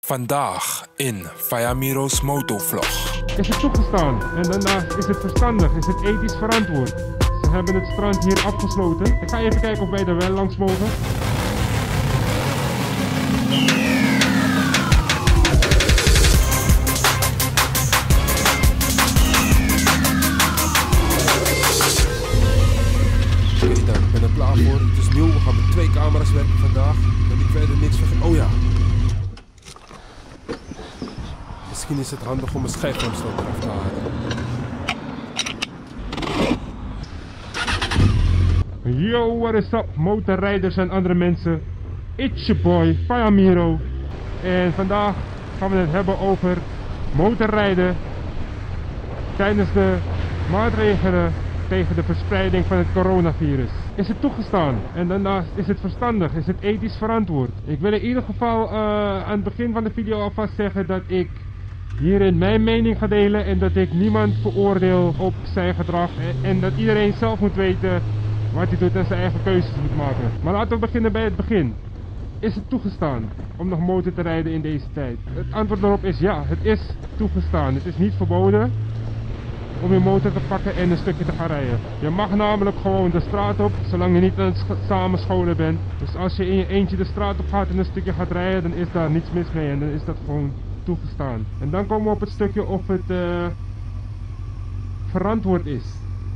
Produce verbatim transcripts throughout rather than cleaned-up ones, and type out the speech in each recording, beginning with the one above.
Vandaag in Fayamiro's motovlog. Is het toegestaan? En daarnaast is het verstandig? Is het ethisch verantwoord? Ze hebben het strand hier afgesloten. Ik ga even kijken of wij er wel langs mogen. Oké, dan ik ben er klaar voor. Het is nieuw. We gaan met twee camera's werken vandaag. En ik weet er niks van. Oh ja. Misschien is het handig om een schijfremstok eraf te halen. Yo, what is up, motorrijders en andere mensen? It's your boy, Fayamiro. En vandaag gaan we het hebben over motorrijden tijdens de maatregelen tegen de verspreiding van het coronavirus. Is het toegestaan? En daarnaast is het verstandig? Is het ethisch verantwoord? Ik wil in ieder geval uh, aan het begin van de video alvast zeggen dat ik hierin mijn mening ga delen en dat ik niemand veroordeel op zijn gedrag en, en dat iedereen zelf moet weten wat hij doet en zijn eigen keuzes moet maken. Maar laten we beginnen bij het begin. Is het toegestaan om nog motor te rijden in deze tijd? Het antwoord daarop is ja, het is toegestaan. Het is niet verboden om je motor te pakken en een stukje te gaan rijden. Je mag namelijk gewoon de straat op, zolang je niet aan het samenscholen bent. Dus als je in je eentje de straat op gaat en een stukje gaat rijden, dan is daar niets mis mee en dan is dat gewoon toegestaan. En dan komen we op het stukje of het uh, verantwoord is.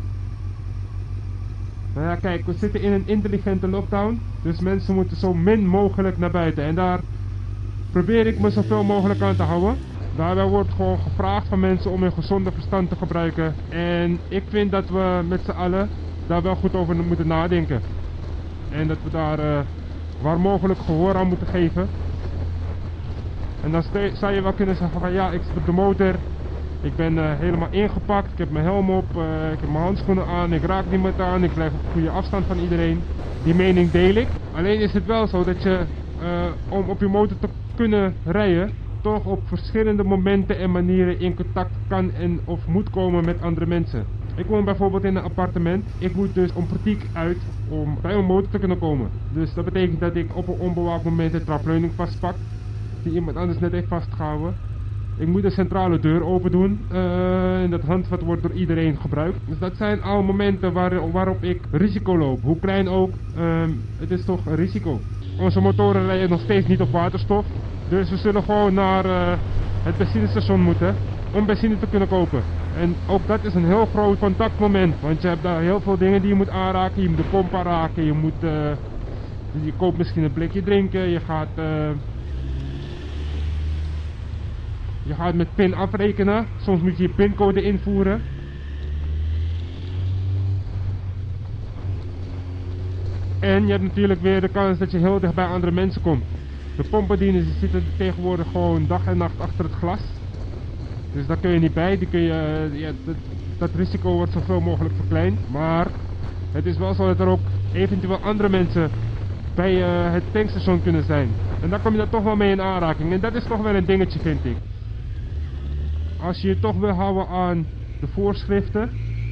Nou ja, kijk, we zitten in een intelligente lockdown, dus mensen moeten zo min mogelijk naar buiten. En daar probeer ik me zoveel mogelijk aan te houden. Daarbij wordt gewoon gevraagd van mensen om hun gezonde verstand te gebruiken. En ik vind dat we met z'n allen daar wel goed over moeten nadenken. En dat we daar uh, waar mogelijk gehoor aan moeten geven. En dan zou je wel kunnen zeggen van ja, ik zit op de motor. Ik ben uh, helemaal ingepakt, ik heb mijn helm op, uh, ik heb mijn handschoenen aan, ik raak niemand aan, ik blijf op goede afstand van iedereen. Die mening deel ik. Alleen is het wel zo dat je, uh, om op je motor te kunnen rijden, toch op verschillende momenten en manieren in contact kan en of moet komen met andere mensen. Ik woon bijvoorbeeld in een appartement. Ik moet dus om praktiek uit om bij mijn motor te kunnen komen. Dus dat betekent dat ik op een onbewaakt moment de trapleuning vastpak, die iemand anders net heeft vastgehouden. Ik moet de centrale deur open doen uh, en dat handvat wordt door iedereen gebruikt. Dus dat zijn al momenten waar, waarop ik risico loop. Hoe klein ook, um, het is toch een risico. Onze motoren rijden nog steeds niet op waterstof. Dus we zullen gewoon naar uh, het benzinestation moeten om benzine te kunnen kopen. En ook dat is een heel groot contactmoment. Want je hebt daar heel veel dingen die je moet aanraken. Je moet de pomp aanraken, je, moet, uh, je koopt misschien een blikje drinken, je gaat... Uh, Je gaat met pin afrekenen, soms moet je je pincode invoeren. En je hebt natuurlijk weer de kans dat je heel dicht bij andere mensen komt. De pompbedieners zitten tegenwoordig gewoon dag en nacht achter het glas. Dus daar kun je niet bij, die kun je, ja, dat, dat risico wordt zoveel mogelijk verkleind. Maar het is wel zo dat er ook eventueel andere mensen bij uh, het tankstation kunnen zijn. En daar kom je dan toch wel mee in aanraking. En dat is toch wel een dingetje, vind ik. Als je je toch wil houden aan de voorschriften,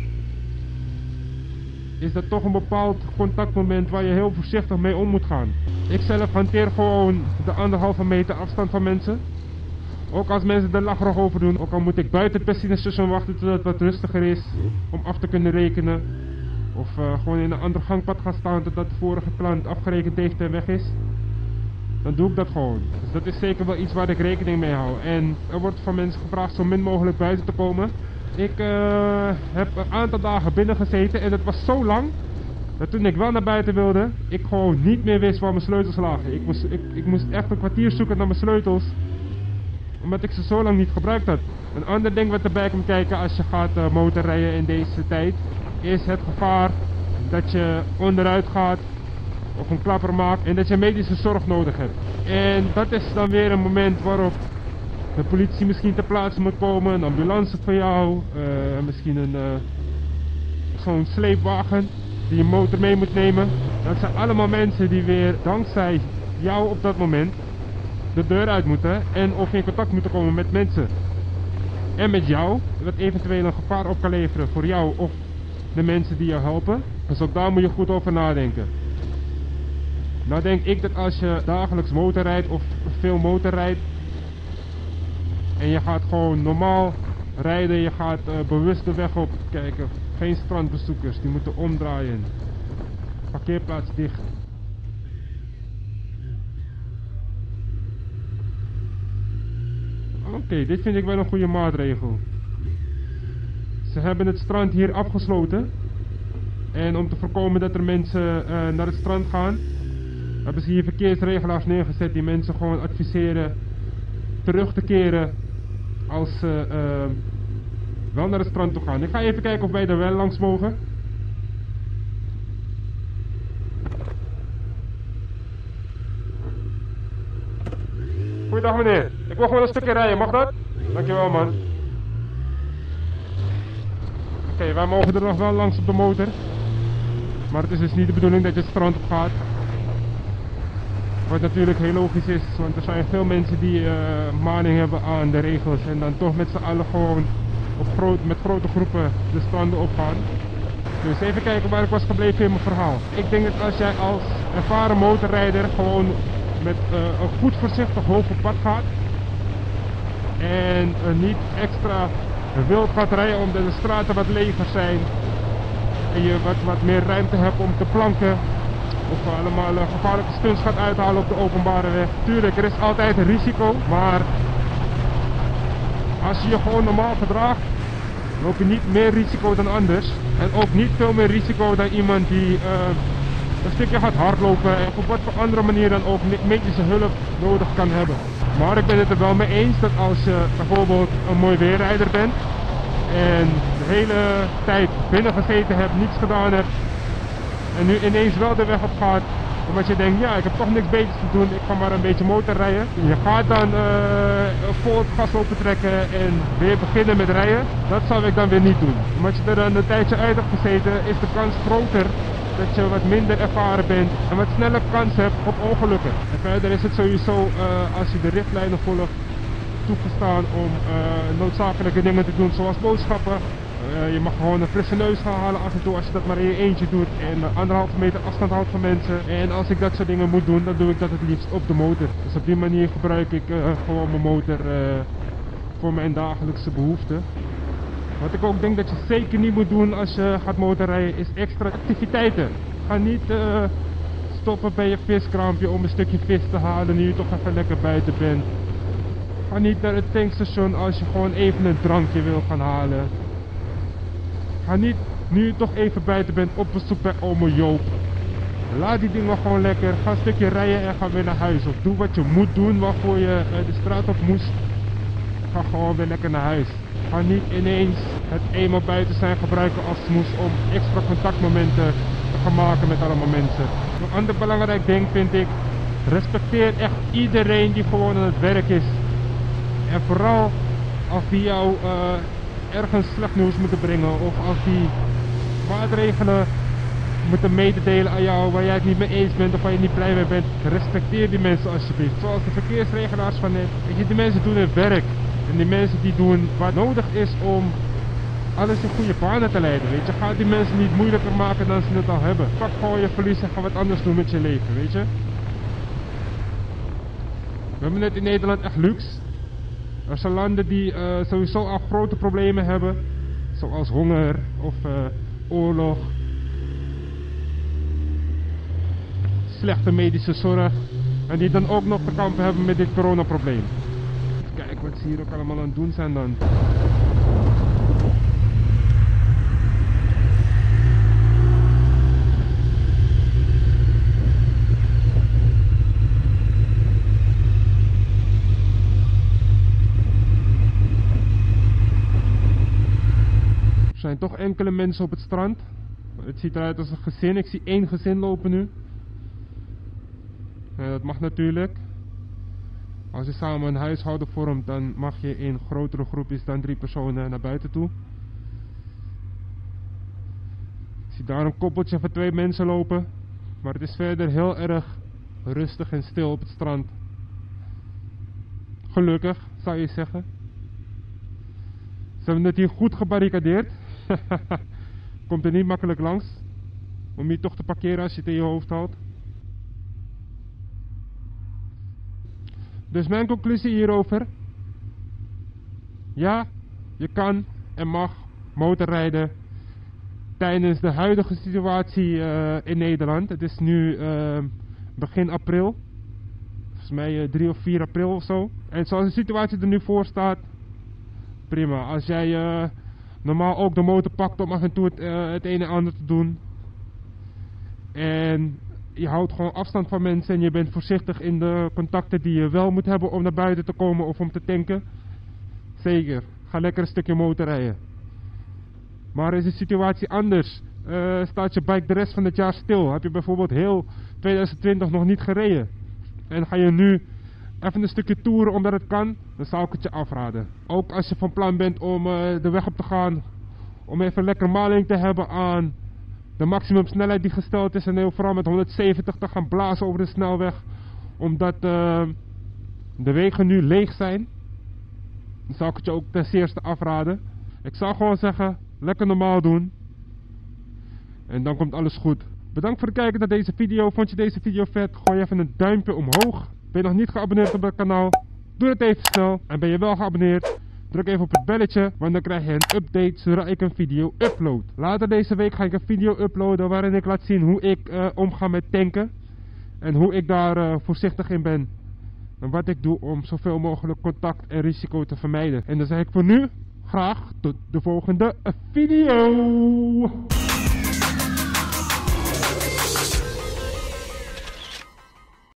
is dat toch een bepaald contactmoment waar je heel voorzichtig mee om moet gaan. Ik zelf hanteer gewoon de anderhalve meter afstand van mensen. Ook als mensen er lacherig over doen, ook al moet ik buiten het benzinestation wachten totdat het wat rustiger is om af te kunnen rekenen. Of uh, gewoon in een ander gangpad gaan staan totdat de vorige klant afgerekend heeft en weg is. Dan doe ik dat gewoon. Dus dat is zeker wel iets waar ik rekening mee hou. En er wordt van mensen gevraagd zo min mogelijk buiten te komen. Ik uh, heb een aantal dagen binnen gezeten en het was zo lang dat toen ik wel naar buiten wilde, ik gewoon niet meer wist waar mijn sleutels lagen. Ik moest, ik, ik moest echt een kwartier zoeken naar mijn sleutels, omdat ik ze zo lang niet gebruikt had. Een ander ding wat erbij komt kijken als je gaat uh, motorrijden in deze tijd, is het gevaar dat je onderuit gaat of een klapper maakt en dat je medische zorg nodig hebt. En dat is dan weer een moment waarop de politie misschien ter plaatse moet komen, een ambulance voor jou, uh, misschien een uh, zo'n sleepwagen die je motor mee moet nemen. Dat zijn allemaal mensen die weer dankzij jou op dat moment de deur uit moeten en of in contact moeten komen met mensen. En met jou, wat eventueel een gevaar op kan leveren voor jou of de mensen die jou helpen. Dus ook daar moet je goed over nadenken. Nou denk ik dat als je dagelijks motorrijdt of veel motorrijdt, En je gaat gewoon normaal rijden, je gaat uh, bewust de weg op. Kijken, geen strandbezoekers, die moeten omdraaien. Parkeerplaats dicht. Oké, okay, dit vind ik wel een goede maatregel. Ze hebben het strand hier afgesloten. En om te voorkomen dat er mensen uh, naar het strand gaan, hebben ze hier verkeersregelaars neergezet die mensen gewoon adviseren terug te keren als ze uh, wel naar het strand toe gaan. Ik ga even kijken of wij er wel langs mogen. Goeiedag meneer, ik wil gewoon een stukje rijden, mag dat? Dankjewel man. Oké, okay, wij mogen er nog wel langs op de motor. Maar het is dus niet de bedoeling dat je het strand op gaat. Wat natuurlijk heel logisch is, want er zijn veel mensen die uh, maning hebben aan de regels en dan toch met z'n allen gewoon op groot, met grote groepen de stranden opgaan. Dus even kijken waar ik was gebleven in mijn verhaal. Ik denk dat als jij als ervaren motorrijder gewoon met uh, een goed voorzichtig hoofd op pad gaat en uh, niet extra wild gaat rijden omdat de straten wat leger zijn en je wat, wat meer ruimte hebt om te planken of allemaal uh, gevaarlijke stunts gaat uithalen op de openbare weg. Tuurlijk, er is altijd een risico, maar als je je gewoon normaal gedraagt, loop je niet meer risico dan anders. En ook niet veel meer risico dan iemand die uh, een stukje gaat hardlopen en op wat voor andere manier dan ook medische hulp nodig kan hebben. Maar ik ben het er wel mee eens dat als je bijvoorbeeld een mooi weerrijder bent en de hele tijd binnen gezeten hebt, niets gedaan hebt en nu ineens wel de weg op gaat, omdat je denkt, ja, ik heb toch niks beters te doen, ik ga maar een beetje motorrijden. Je gaat dan uh, vol het gas open trekken en weer beginnen met rijden. Dat zou ik dan weer niet doen. Omdat je er dan een tijdje uit hebt gezeten, is de kans groter dat je wat minder ervaren bent en wat sneller kans hebt op ongelukken. En verder is het sowieso, uh, als je de richtlijnen volgt, toegestaan om uh, noodzakelijke dingen te doen zoals boodschappen. Uh, je mag gewoon een frisse neus gaan halen af en toe als je dat maar in je eentje doet en uh, anderhalve meter afstand houdt van mensen. En als ik dat soort dingen moet doen, dan doe ik dat het liefst op de motor. Dus op die manier gebruik ik uh, gewoon mijn motor uh, voor mijn dagelijkse behoeften. Wat ik ook denk dat je zeker niet moet doen als je gaat motorrijden is extra activiteiten. Ga niet uh, stoppen bij je viskraampje om een stukje vis te halen nu je toch even lekker buiten bent. Ga niet naar het tankstation als je gewoon even een drankje wil gaan halen. Ga niet, nu je toch even buiten bent, op bezoek bij ome Joop. Laat die dingen gewoon lekker. Ga een stukje rijden en ga weer naar huis. Of doe wat je moet doen waarvoor je uh, de straat op moest. Ga gewoon weer lekker naar huis. Ga niet ineens het eenmaal buiten zijn gebruiken als smoes om extra contactmomenten te gaan maken met allemaal mensen. Een ander belangrijk ding vind ik, respecteer echt iedereen die gewoon aan het werk is. En vooral als die jou uh, ergens slecht nieuws moeten brengen of als die maatregelen moeten mededelen aan jou waar jij het niet mee eens bent of waar je niet blij mee bent, respecteer die mensen alsjeblieft. Zoals de verkeersregelaars van net. Weet je, die mensen doen hun werk. En die mensen die doen wat nodig is om alles in goede banen te leiden, weet je. Ga die mensen niet moeilijker maken dan ze het al hebben. Pak gewoon je verlies en ga wat anders doen met je leven, weet je. We hebben het in Nederland echt luxe. Er zijn landen die uh, sowieso al grote problemen hebben, zoals honger of uh, oorlog, slechte medische zorg, en die dan ook nog te kampen hebben met dit coronaprobleem. Kijk wat ze hier ook allemaal aan het doen zijn dan. Er zijn toch enkele mensen op het strand. Het ziet eruit als een gezin. Ik zie één gezin lopen nu. Ja, dat mag natuurlijk. Als je samen een huishouden vormt, dan mag je in grotere groepjes dan drie personen naar buiten toe. Ik zie daar een koppeltje van twee mensen lopen. Maar het is verder heel erg rustig en stil op het strand. Gelukkig, zou je zeggen. Ze hebben het hier goed gebarricadeerd. Komt er niet makkelijk langs. Om hier toch te parkeren als je het in je hoofd houdt. Dus mijn conclusie hierover. Ja, je kan en mag motorrijden tijdens de huidige situatie uh, in Nederland. Het is nu uh, begin april. Volgens mij uh, drie of vier april of zo. En zoals de situatie er nu voor staat, prima. Als jij uh, normaal ook de motor pakt om af en toe het, uh, het een en ander te doen. En je houdt gewoon afstand van mensen en je bent voorzichtig in de contacten die je wel moet hebben om naar buiten te komen of om te tanken. Zeker, ga lekker een stukje motorrijden. Maar is de situatie anders? Uh, staat je bike de rest van het jaar stil? Heb je bijvoorbeeld heel twintig twintig nog niet gereden? En ga je nu even een stukje toeren omdat het kan? Dan zou ik het je afraden. Ook als je van plan bent om uh, de weg op te gaan, om even lekker maling te hebben aan de maximumsnelheid die gesteld is en heel vooral met honderdzeventig te gaan blazen over de snelweg, omdat uh, de wegen nu leeg zijn, dan zou ik het je ook ten zeerste afraden. Ik zou gewoon zeggen, lekker normaal doen en dan komt alles goed. Bedankt voor het kijken naar deze video. Vond je deze video vet? Gooi even een duimpje omhoog. Ben je nog niet geabonneerd op het kanaal? Doe het even snel. En ben je wel geabonneerd? Druk even op het belletje, want dan krijg je een update zodra ik een video upload. Later deze week ga ik een video uploaden waarin ik laat zien hoe ik uh, omga met tanken. En hoe ik daar uh, voorzichtig in ben. En wat ik doe om zoveel mogelijk contact en risico te vermijden. En dan zeg ik voor nu graag tot de volgende video.